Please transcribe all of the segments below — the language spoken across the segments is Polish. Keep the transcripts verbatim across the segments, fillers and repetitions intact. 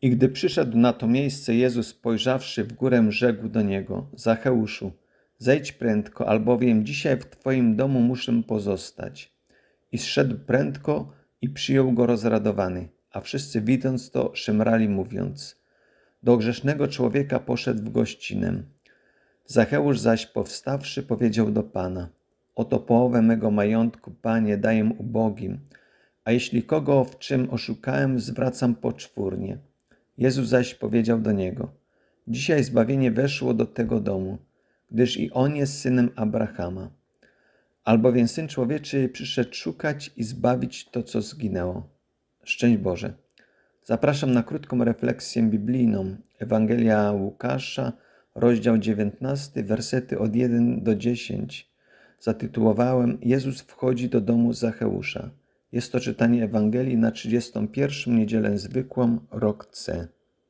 I gdy przyszedł na to miejsce, Jezus, spojrzawszy w górę, rzekł do niego: Zacheuszu, zejdź prędko, albowiem dzisiaj w Twoim domu muszę pozostać. I zszedł prędko i przyjął go rozradowany, a wszyscy widząc to szemrali, mówiąc: do grzesznego człowieka poszedł w gościnę. Zacheusz zaś powstawszy powiedział do Pana: oto połowę mego majątku, Panie, daję ubogim, a jeśli kogo w czym oszukałem, zwracam poczwórnie. Jezus zaś powiedział do niego: dzisiaj zbawienie weszło do tego domu, gdyż i on jest synem Abrahama. Albowiem Syn Człowieczy przyszedł szukać i zbawić to, co zginęło. Szczęść Boże. Zapraszam na krótką refleksję biblijną. Ewangelia Łukasza, rozdział dziewiętnasty, wersety od pierwszego do dziesiątego. Zatytułowałem: Jezus wchodzi do domu Zacheusza. Jest to czytanie Ewangelii na trzydziestą pierwszą niedzielę zwykłą, rok C.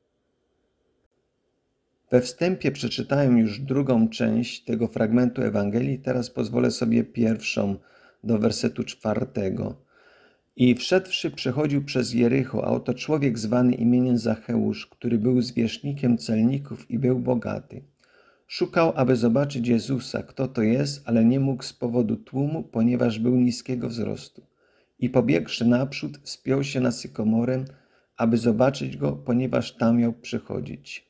We wstępie przeczytałem już drugą część tego fragmentu Ewangelii, teraz pozwolę sobie pierwszą do wersetu czwartego. I wszedłszy przechodził przez Jericho, a oto człowiek zwany imieniem Zacheusz, który był zwierzchnikiem celników i był bogaty. Szukał, aby zobaczyć Jezusa, kto to jest, ale nie mógł z powodu tłumu, ponieważ był niskiego wzrostu. I pobiegłszy naprzód, wspiął się na sykomorę, aby zobaczyć go, ponieważ tam miał przychodzić.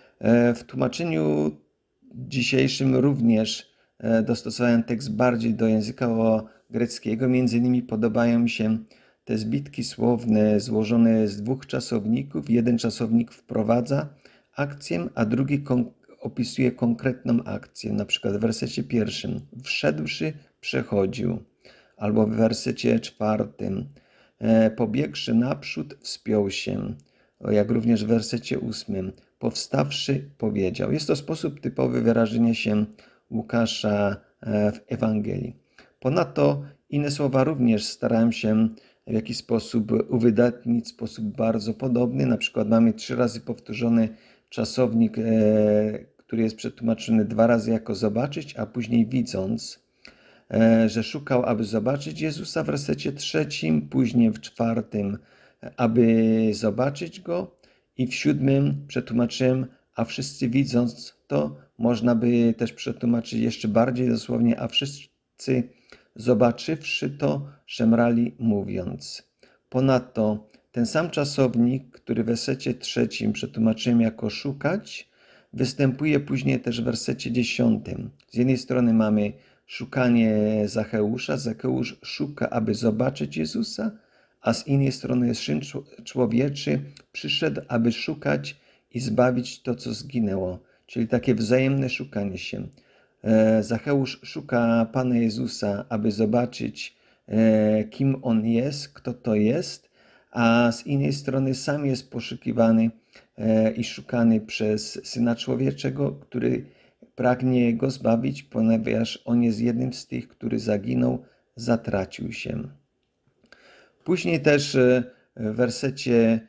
W tłumaczeniu dzisiejszym również dostosowałem tekst bardziej do języka greckiego. Między innymi podobają mi się te zbitki słowne złożone z dwóch czasowników. Jeden czasownik wprowadza akcję, a drugi kon- opisuje konkretną akcję. Na przykład w wersecie pierwszym wszedłszy, przechodził. Albo w wersecie czwartym pobiegłszy naprzód, wspiął się. Jak również w wersecie ósmym powstawszy, powiedział. Jest to sposób typowy wyrażenia się Łukasza w Ewangelii. Ponadto inne słowa również starałem się w jakiś sposób uwydatnić, w sposób bardzo podobny. Na przykład mamy trzy razy powtórzony czasownik, który jest przetłumaczony dwa razy jako zobaczyć, a później widząc, że szukał, aby zobaczyć Jezusa w wersecie trzecim, później w czwartym, aby zobaczyć Go, i w siódmym przetłumaczyłem, a wszyscy widząc to, można by też przetłumaczyć jeszcze bardziej dosłownie, a wszyscy zobaczywszy to, szemrali, mówiąc. Ponadto ten sam czasownik, który w wersecie trzecim przetłumaczyłem jako szukać, występuje później też w wersecie dziesiątym. Z jednej strony mamy szukanie Zacheusza. Zacheusz szuka, aby zobaczyć Jezusa, a z innej strony jest Syn Człowieczy przyszedł, aby szukać i zbawić to, co zginęło. Czyli takie wzajemne szukanie się. Zacheusz szuka Pana Jezusa, aby zobaczyć, kim On jest, kto to jest, a z innej strony sam jest poszukiwany i szukany przez Syna Człowieczego, który pragnie Go zbawić, ponieważ On jest jednym z tych, który zaginął, zatracił się. Później też w wersecie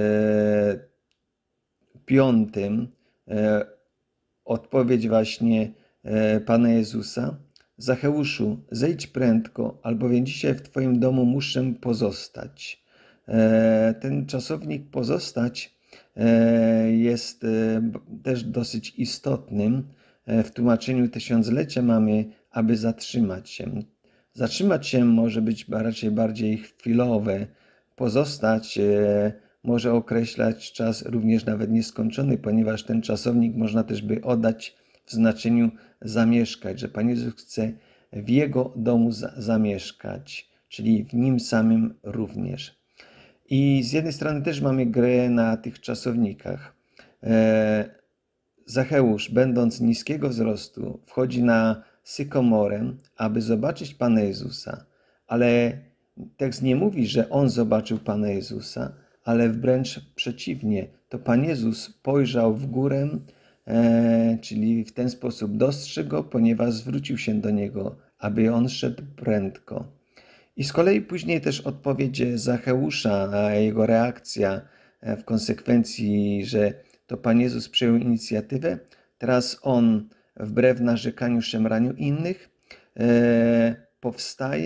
piątym odpowiedź właśnie Pana Jezusa: Zacheuszu, zejdź prędko, albowiem dzisiaj w Twoim domu muszę pozostać. Ten czasownik pozostać jest też dosyć istotnym. W tłumaczeniu tysiąclecia mamy, aby zatrzymać się. Zatrzymać się może być raczej bardziej chwilowe. Pozostać może określać czas również nawet nieskończony, ponieważ ten czasownik można też by oddać w znaczeniu zamieszkać, że Pan Jezus chce w Jego domu zamieszkać, czyli w Nim samym również. I z jednej strony też mamy grę na tych czasownikach. Zacheusz, będąc niskiego wzrostu, wchodzi na sykomorę, aby zobaczyć Pana Jezusa, ale tekst nie mówi, że on zobaczył Pana Jezusa, ale wręcz przeciwnie, to Pan Jezus spojrzał w górę, e, czyli w ten sposób dostrzegł go, ponieważ zwrócił się do niego, aby on szedł prędko. I z kolei później też odpowiedź Zacheusza, a jego reakcja w konsekwencji, że to Pan Jezus przejął inicjatywę. Teraz on, wbrew narzekaniu, szemraniu innych, e, powstaje,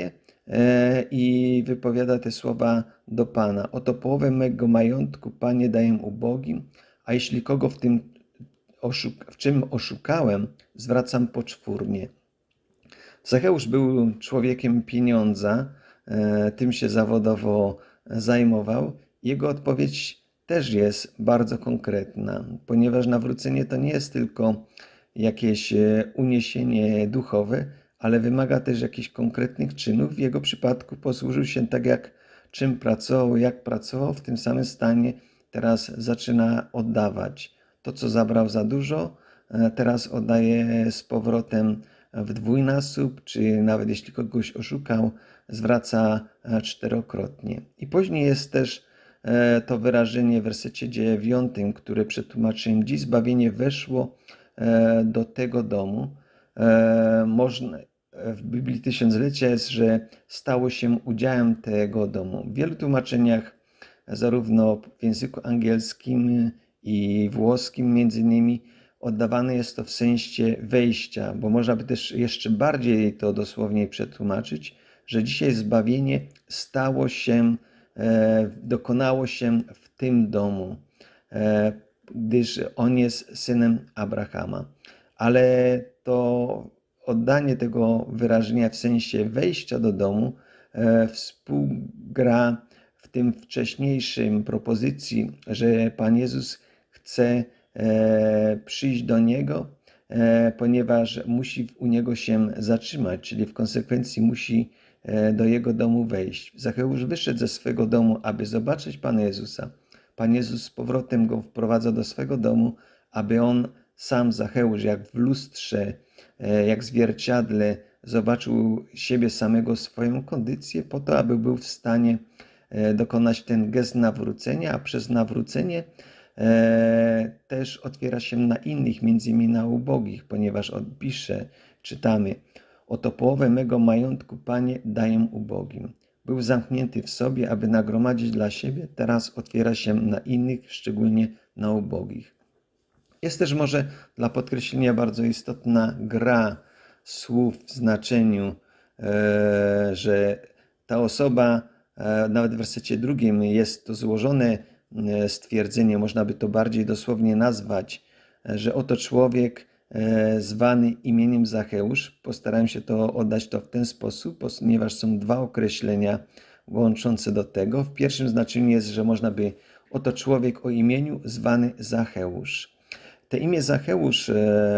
i wypowiada te słowa do Pana. Oto połowę mego majątku, Panie, daję ubogim, a jeśli kogo w tym w czym oszukałem, zwracam poczwórnie. Zacheusz był człowiekiem pieniądza, tym się zawodowo zajmował. Jego odpowiedź też jest bardzo konkretna, ponieważ nawrócenie to nie jest tylko jakieś uniesienie duchowe, ale wymaga też jakichś konkretnych czynów. W jego przypadku posłużył się tak, jak czym pracował, jak pracował, w tym samym stanie teraz zaczyna oddawać. To, co zabrał za dużo, teraz oddaje z powrotem w dwójnasób, czy nawet jeśli kogoś oszukał, zwraca czterokrotnie. I później jest też to wyrażenie w wersecie dziewiątym, które przetłumaczyłem: dziś zbawienie weszło do tego domu. Można, w Biblii Tysiąclecia jest, że stało się udziałem tego domu. W wielu tłumaczeniach, zarówno w języku angielskim i włoskim między innymi, oddawane jest to w sensie wejścia, bo można by też jeszcze bardziej to dosłownie przetłumaczyć, że dzisiaj zbawienie stało się, dokonało się w tym domu, gdyż on jest synem Abrahama. Ale to oddanie tego wyrażenia w sensie wejścia do domu współgra w tym wcześniejszym propozycji, że Pan Jezus chce przyjść do Niego, ponieważ musi u Niego się zatrzymać, czyli w konsekwencji musi do Jego domu wejść. Zacheusz wyszedł ze swego domu, aby zobaczyć Pana Jezusa. Pan Jezus z powrotem go wprowadza do swego domu, aby on sam, Zacheusz, jak w lustrze, jak w zwierciadle, zobaczył siebie samego, swoją kondycję, po to, aby był w stanie dokonać ten gest nawrócenia, a przez nawrócenie też otwiera się na innych, między innymi na ubogich, ponieważ odpisze, czytamy: oto połowę mego majątku, Panie, daję ubogim. Był zamknięty w sobie, aby nagromadzić dla siebie, teraz otwiera się na innych, szczególnie na ubogich. Jest też może dla podkreślenia bardzo istotna gra słów w znaczeniu, że ta osoba, nawet w wersecie drugim jest to złożone stwierdzenie, można by to bardziej dosłownie nazwać, że oto człowiek zwany imieniem Zacheusz. Postarałem się to oddać to w ten sposób, ponieważ są dwa określenia łączące do tego. W pierwszym znaczeniu jest, że można by oto człowiek o imieniu zwany Zacheusz. To imię Zacheusz,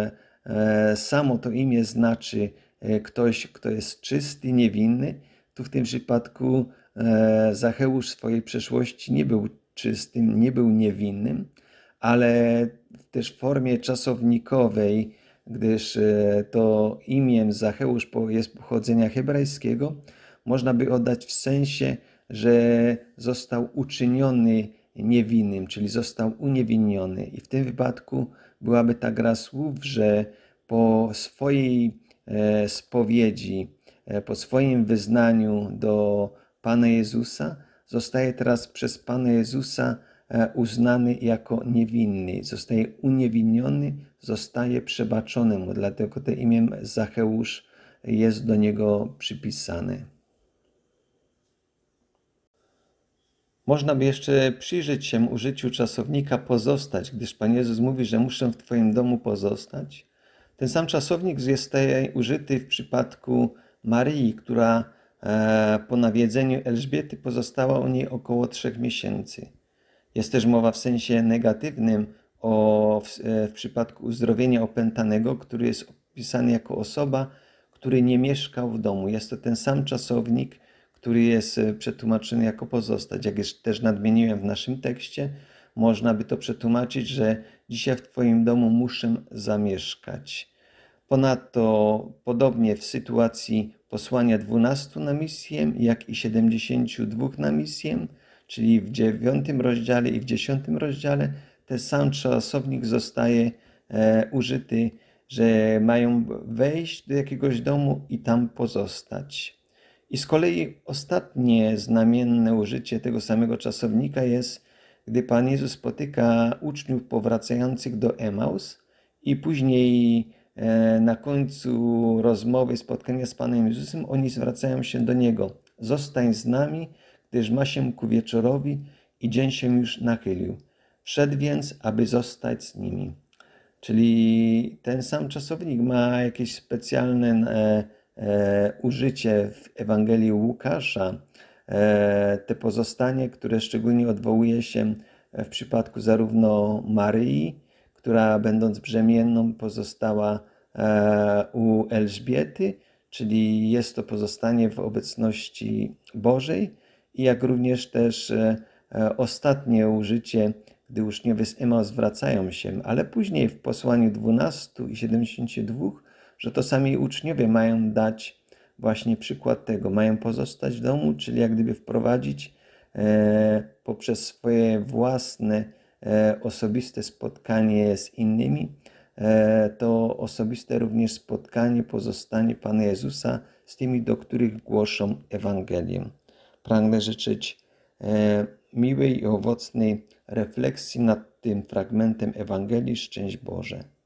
samo to imię znaczy ktoś, kto jest czysty, niewinny. Tu w tym przypadku Zacheusz w swojej przeszłości nie był czystym, nie był niewinnym, ale też w formie czasownikowej, gdyż to imię Zacheusz jest pochodzenia hebrajskiego, można by oddać w sensie, że został uczyniony niewinnym, czyli został uniewinniony. I w tym wypadku byłaby ta gra słów, że po swojej spowiedzi, po swoim wyznaniu do Pana Jezusa, zostaje teraz przez Pana Jezusa uznany jako niewinny, zostaje uniewinniony, zostaje przebaczony mu, dlatego to imię Zacheusz jest do niego przypisane. Można by jeszcze przyjrzeć się użyciu czasownika pozostać, gdyż Pan Jezus mówi, że muszę w Twoim domu pozostać. Ten sam czasownik jest użyty w przypadku Maryi, która po nawiedzeniu Elżbiety pozostała u niej około trzech miesięcy. Jest też mowa w sensie negatywnym o, w, w przypadku uzdrowienia opętanego, który jest opisany jako osoba, który nie mieszkał w domu. Jest to ten sam czasownik, który jest przetłumaczony jako pozostać. Jak już też nadmieniłem w naszym tekście, można by to przetłumaczyć, że dzisiaj w Twoim domu muszę zamieszkać. Ponadto podobnie w sytuacji posłania dwunastu na misję, jak i siedemdziesięciu dwóch na misję, czyli w dziewiątym rozdziale i w dziesiątym rozdziale, ten sam czasownik zostaje e, użyty, że mają wejść do jakiegoś domu i tam pozostać. I z kolei ostatnie znamienne użycie tego samego czasownika jest, gdy Pan Jezus spotyka uczniów powracających do Emaus i później e, na końcu rozmowy, spotkania z Panem Jezusem, oni zwracają się do Niego. zostań z nami, gdyż ma się ku wieczorowi i dzień się już nachylił. Wszedł więc, aby zostać z nimi. Czyli ten sam czasownik ma jakieś specjalne e, e, użycie w Ewangelii Łukasza. E, te pozostanie, które szczególnie odwołuje się w przypadku zarówno Maryi, która będąc brzemienną pozostała e, u Elżbiety, czyli jest to pozostanie w obecności Bożej, i jak również też e, e, ostatnie użycie, gdy uczniowie z Emaus zwracają się, ale później w posłaniu dwunastu i siedemdziesięciu dwóch, że to sami uczniowie mają dać właśnie przykład tego, mają pozostać w domu, czyli jak gdyby wprowadzić e, poprzez swoje własne e, osobiste spotkanie z innymi, e, to osobiste również spotkanie, pozostanie Pana Jezusa z tymi, do których głoszą Ewangelię. Pragnę życzyć e, miłej i owocnej refleksji nad tym fragmentem Ewangelii. Szczęść Boże.